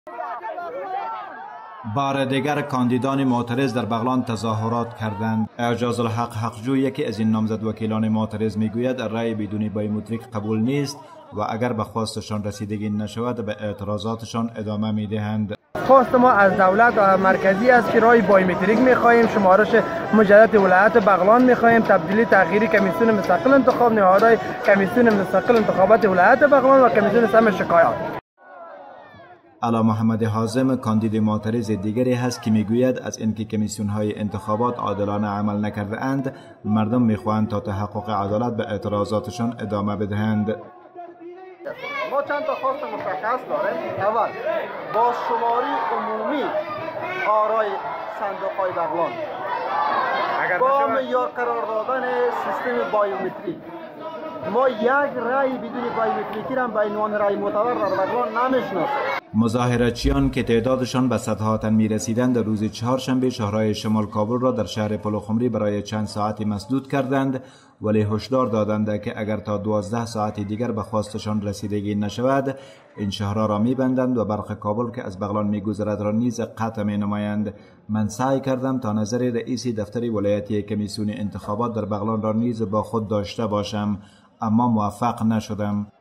بار دیگر کاندیدان معترض در بغلان تظاهرات کردند. اعجاز الحق حقجو، یکی از این نامزد وکیلان معترض، میگوید رأی بدون بایومتریک قبول نیست و اگر به خواستشان رسیدگی نشود به اعتراضاتشان ادامه میدهند. خواست ما از دولت مرکزی است که رای بایومتریک میخواهیم، شمارش مجدد ولایت بغلان میخواهیم، تبدیلی تأخیری کمیسیون مستقل انتخاب، نهادهای کمیسیون مستقل انتخابات ولایت بغلان و کمیسیون سم شکایات. علا محمد حازم کاندید معترض دیگری هست که میگوید از اینکه کمیسیون های انتخابات عادلانه عمل نکرده اند، مردم میخواهند تا تحقق عدالت به اعتراضاتشان ادامه بدهند. ما چند تا خواست مشخص داریم. اول، با شماری عمومی آرای صندوق های بغلان، با معیار قرار دادن سیستم بایومتریک. ما یک رأی بدون بایومتریکی را به عنوان رأی معتبر در بغلان نمیشناسیم. مظاهراتچیان که تعدادشان به صدها تن می‌رسیدند در روز چهارشنبه شهرهای شمال کابل را در شهر پلوخمری برای چند ساعتی مسدود کردند، ولی هشدار دادند که اگر تا 12 ساعت دیگر به خواستشان رسیدگی نشود این شهرها را می‌بندند و برق کابل که از بغلان می‌گذرد را نیز قطع می‌نمایند. من سعی کردم تا نظر رئیس دفتر ولایتی کمیسیون انتخابات در بغلان را نیز با خود داشته باشم، اما موفق نشدم.